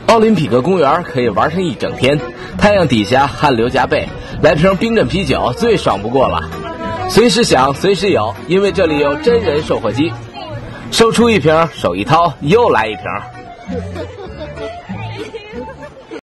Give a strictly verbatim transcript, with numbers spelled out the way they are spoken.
奥林匹克公园可以玩上一整天，太阳底下汗流浃背，来瓶冰镇啤酒最爽不过了。随时想，随时有，因为这里有真人售货机，售出一瓶，手一掏，又来一瓶。